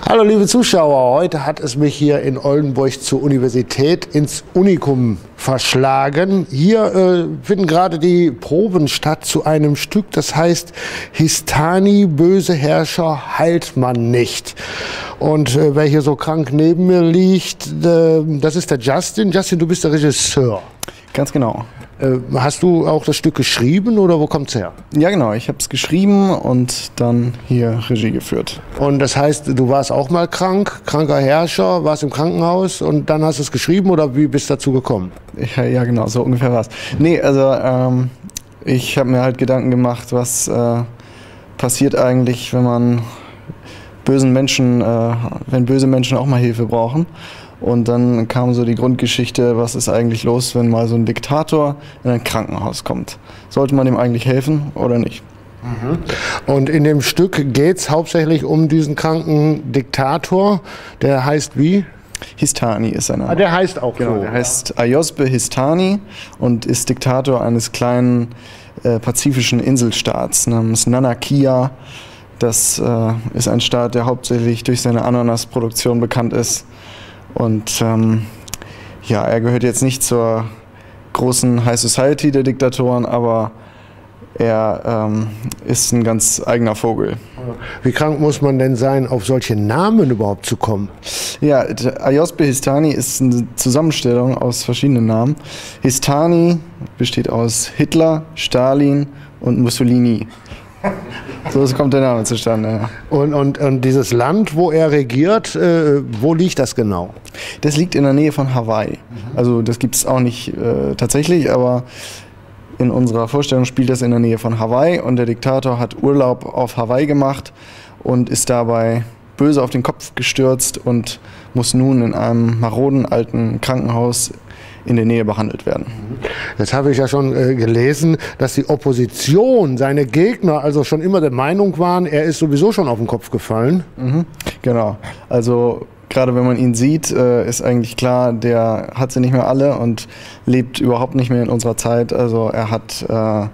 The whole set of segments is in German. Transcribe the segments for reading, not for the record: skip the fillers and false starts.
Hallo liebe Zuschauer, heute hat es mich hier in Oldenburg zur Universität ins Unikum verschlagen. Hier finden gerade die Proben statt zu einem Stück, das heißt Histani, böse Herrscher heilt man nicht. Und wer hier so krank neben mir liegt, das ist der Justin. Justin, du bist der Regisseur. Ganz genau. Hast du auch das Stück geschrieben oder wo kommt's her? Ja genau, ich habe es geschrieben und dann hier Regie geführt. Und das heißt, du warst auch mal krank, kranker Herrscher, warst im Krankenhaus und dann hast du es geschrieben oder wie bist du dazu gekommen? Ja genau, so ungefähr war's. Nee, also ich habe mir halt Gedanken gemacht, was passiert eigentlich, wenn man wenn böse Menschen auch mal Hilfe brauchen. Und dann kam so die Grundgeschichte, was ist eigentlich los, wenn mal so ein Diktator in ein Krankenhaus kommt? Sollte man ihm eigentlich helfen oder nicht? Und in dem Stück geht es hauptsächlich um diesen kranken Diktator, der heißt wie? Histani ist sein Name. Ah, der heißt auch genau, so. Der heißt Ayosbe Histani und ist Diktator eines kleinen pazifischen Inselstaats namens Nanakia. Das ist ein Staat, der hauptsächlich durch seine Ananasproduktion bekannt ist. Und ja, er gehört jetzt nicht zur großen High Society der Diktatoren, aber er ist ein ganz eigener Vogel. Wie krank muss man denn sein, auf solche Namen überhaupt zu kommen? Ja, Ayosbe Histani ist eine Zusammenstellung aus verschiedenen Namen. Histani besteht aus Hitler, Stalin und Mussolini. So kommt der Name zustande. Ja. Und dieses Land, wo er regiert, wo liegt das genau? Das liegt in der Nähe von Hawaii. Also das gibt es auch nicht tatsächlich, aber in unserer Vorstellung spielt das in der Nähe von Hawaii und der Diktator hat Urlaub auf Hawaii gemacht und ist dabei böse auf den Kopf gestürzt und muss nun in einem maroden alten Krankenhaus in der Nähe behandelt werden. Jetzt habe ich ja schon gelesen, dass die Opposition, seine Gegner, also schon immer der Meinung waren, er ist sowieso schon auf den Kopf gefallen. Genau, also gerade wenn man ihn sieht, ist eigentlich klar, der hat sie nicht mehr alle und lebt überhaupt nicht mehr in unserer Zeit. Also er hat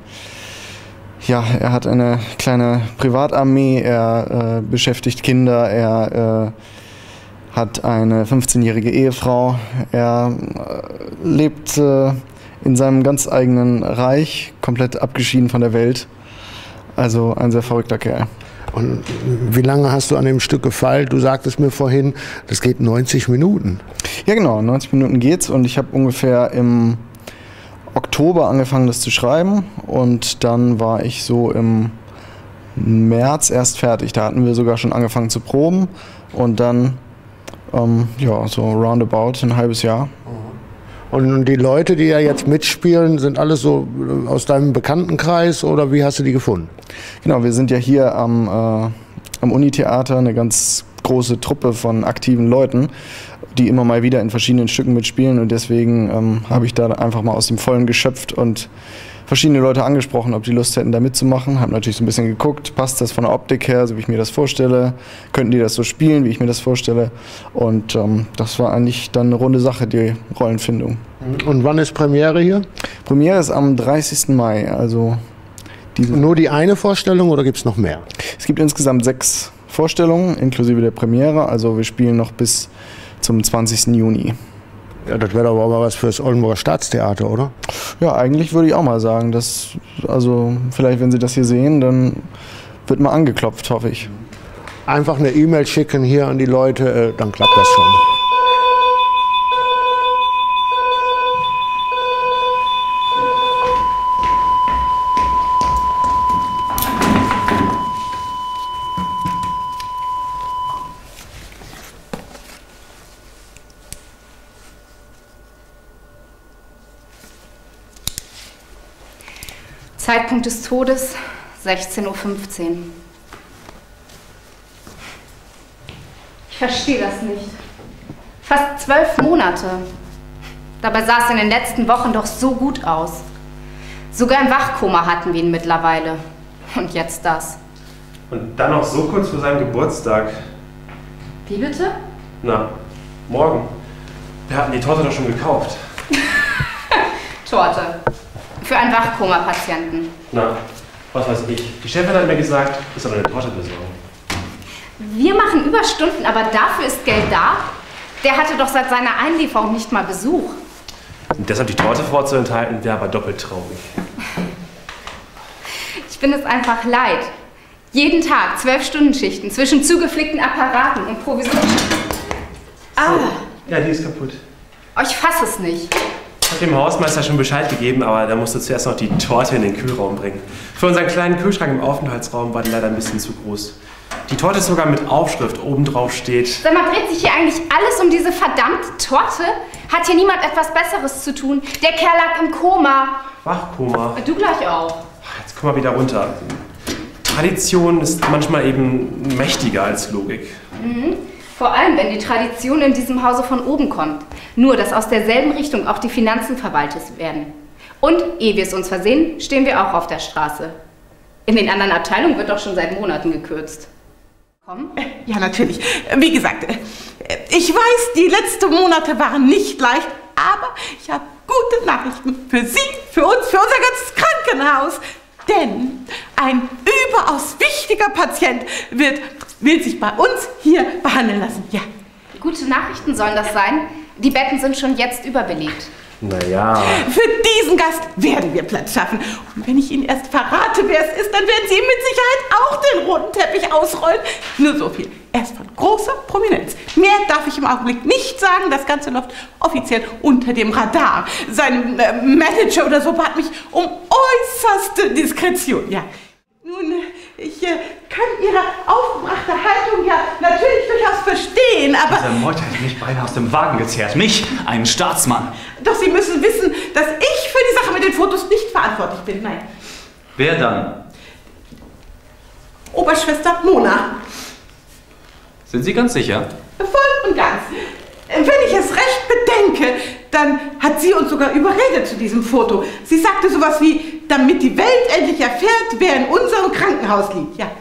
eine kleine Privatarmee, er beschäftigt Kinder, er hat eine 15-jährige Ehefrau, er lebt in seinem ganz eigenen Reich, komplett abgeschieden von der Welt. Also ein sehr verrückter Kerl. Und wie lange hast du an dem Stück gefeilt? Du sagtest mir vorhin, das geht 90 Minuten. Ja genau, 90 Minuten geht's und ich habe ungefähr im Oktober angefangen, das zu schreiben und dann war ich so im März erst fertig. Da hatten wir sogar schon angefangen zu proben und dann ja, so roundabout ein halbes Jahr. Und die Leute, die ja jetzt mitspielen, sind alles so aus deinem Bekanntenkreis oder wie hast du die gefunden? Genau, wir sind ja hier am Uni-Theater eine ganz große Truppe von aktiven Leuten, die immer mal wieder in verschiedenen Stücken mitspielen und deswegen habe ich da einfach mal aus dem Vollen geschöpft und verschiedene Leute angesprochen, ob die Lust hätten, da mitzumachen. Habe natürlich so ein bisschen geguckt, passt das von der Optik her, so wie ich mir das vorstelle? Könnten die das so spielen, wie ich mir das vorstelle? Und das war eigentlich dann eine runde Sache, die Rollenfindung. Und wann ist Premiere hier? Premiere ist am 30. Mai, also nur die eine Vorstellung oder gibt es noch mehr? Es gibt insgesamt 6 Vorstellungen, inklusive der Premiere. Also wir spielen noch bis zum 20. Juni. Ja, das wäre aber was fürs Oldenburger Staatstheater, oder? Ja, eigentlich würde ich auch mal sagen, dass, also vielleicht, wenn Sie das hier sehen, dann wird mal angeklopft, hoffe ich. Einfach eine E-Mail schicken hier an die Leute, dann klappt das schon. Zeitpunkt des Todes 16:15 Uhr. Ich verstehe das nicht. Fast 12 Monate. Dabei sah es in den letzten Wochen doch so gut aus. Sogar im Wachkoma hatten wir ihn mittlerweile. Und jetzt das. Und dann noch so kurz vor seinem Geburtstag. Wie bitte? Na, morgen. Wir hatten die Torte doch schon gekauft. Torte. Für einen Wachkoma-Patienten. Na, was weiß ich. Die Chefin hat mir gesagt, ich soll eine Torte besorgen. Wir machen Überstunden, aber dafür ist Geld da? Der hatte doch seit seiner Einlieferung nicht mal Besuch. Und deshalb die Torte vorzuenthalten, wäre aber doppelt traurig. Ich bin es einfach leid. Jeden Tag 12-Stunden-Schichten zwischen zugeflickten Apparaten und Provisionen. Ja, die ist kaputt. Oh, ich fasse es nicht. Ich habe dem Hausmeister schon Bescheid gegeben, aber der musste zuerst noch die Torte in den Kühlraum bringen. Für unseren kleinen Kühlschrank im Aufenthaltsraum war die leider ein bisschen zu groß. Die Torte ist sogar mit Aufschrift, oben drauf steht. Sag mal, dreht sich hier eigentlich alles um diese verdammte Torte? Hat hier niemand etwas Besseres zu tun? Der Kerl lag im Koma. Wachkoma. Du gleich auch. Jetzt komm mal wieder runter. Tradition ist manchmal eben mächtiger als Logik. Mhm. Vor allem, wenn die Tradition in diesem Hause von oben kommt. Nur, dass aus derselben Richtung auch die Finanzen verwaltet werden. Und, ehe wir es uns versehen, stehen wir auch auf der Straße. In den anderen Abteilungen wird doch schon seit Monaten gekürzt. Komm? Ja, natürlich. Wie gesagt, ich weiß, die letzten Monate waren nicht leicht, aber ich habe gute Nachrichten für Sie, für uns, für unser ganzes Krankenhaus. Denn ein überaus wichtiger Patient will sich bei uns hier behandeln lassen. Ja. Gute Nachrichten sollen das sein? Die Betten sind schon jetzt überbelegt. Naja. Für diesen Gast werden wir Platz schaffen. Und wenn ich Ihnen erst verrate, wer es ist, dann werden Sie ihm mit Sicherheit auch den roten Teppich ausrollen. Nur so viel. Er ist von großer Prominenz. Mehr darf ich im Augenblick nicht sagen. Das Ganze läuft offiziell unter dem Radar. Sein Manager oder so bat mich um äußerste Diskretion. Ja. Nun, ich kann Ihre aufgebrachte Haltung ja natürlich durchaus verstehen, aber... Dieser Meuter hat mich beinahe aus dem Wagen gezerrt. Mich, einen Staatsmann. Doch Sie müssen wissen, dass ich für die Sache mit den Fotos nicht verantwortlich bin. Nein. Wer dann? Oberschwester Mona. Sind Sie ganz sicher? Voll und ganz. Wenn ich es recht bedenke, dann hat sie uns sogar überredet zu diesem Foto. Sie sagte sowas wie, damit die Welt endlich erfährt, wer in unserem Krankenhaus liegt. Ja.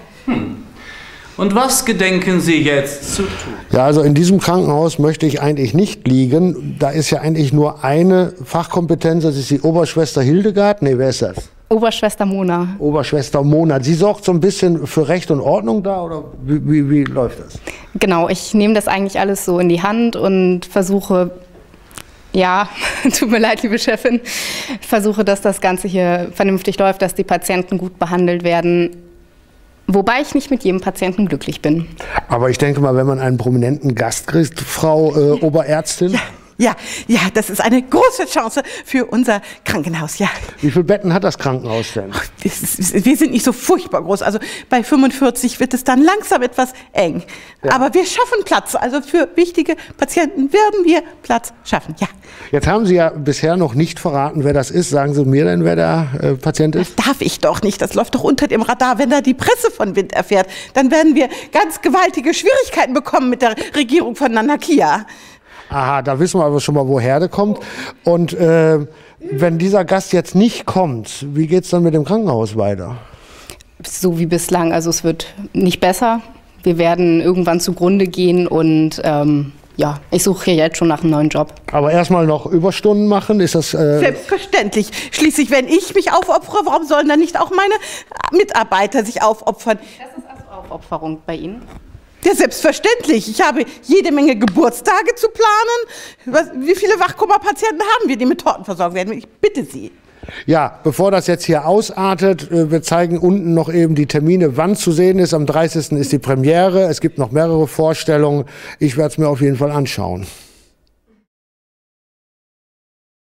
Und was gedenken Sie jetzt zu tun? Ja, also in diesem Krankenhaus möchte ich eigentlich nicht liegen. Da ist ja eigentlich nur eine Fachkompetenz, das ist die Oberschwester Hildegard. Nee, wer ist das? Oberschwester Mona. Oberschwester Mona. Sie sorgt so ein bisschen für Recht und Ordnung da, oder wie läuft das? Genau, ich nehme das eigentlich alles so in die Hand und versuche, ja, tut mir leid, liebe Chefin, versuche, dass das Ganze hier vernünftig läuft, dass die Patienten gut behandelt werden. Wobei ich nicht mit jedem Patienten glücklich bin. Aber ich denke mal, wenn man einen prominenten Gast kriegt, Frau Oberärztin... Ja, das ist eine große Chance für unser Krankenhaus, ja. Wie viele Betten hat das Krankenhaus denn? Wir sind nicht so furchtbar groß, also bei 45 wird es dann langsam etwas eng. Ja. Aber wir schaffen Platz, also für wichtige Patienten werden wir Platz schaffen, ja. Jetzt haben Sie ja bisher noch nicht verraten, wer das ist. Sagen Sie mir denn, wer der Patient ist? Das darf ich doch nicht, das läuft doch unter dem Radar. Wenn da die Presse von Wind erfährt, dann werden wir ganz gewaltige Schwierigkeiten bekommen mit der Regierung von Nanakia. Aha, da wissen wir aber schon mal, woher der kommt. Und wenn dieser Gast jetzt nicht kommt, wie geht es dann mit dem Krankenhaus weiter? So wie bislang, also es wird nicht besser. Wir werden irgendwann zugrunde gehen und ja, ich suche hier jetzt schon nach einem neuen Job. Aber erstmal noch Überstunden machen, ist das... Selbstverständlich. Schließlich, wenn ich mich aufopfere, warum sollen dann nicht auch meine Mitarbeiter sich aufopfern? Das ist also Aufopferung bei Ihnen? Ja, selbstverständlich. Ich habe jede Menge Geburtstage zu planen. Wie viele Wachkoma-Patienten haben wir, die mit Torten versorgt werden? Ich bitte Sie. Ja, bevor das jetzt hier ausartet, wir zeigen unten noch eben die Termine, wann zu sehen ist. Am 30. ist die Premiere. Es gibt noch mehrere Vorstellungen. Ich werde es mir auf jeden Fall anschauen.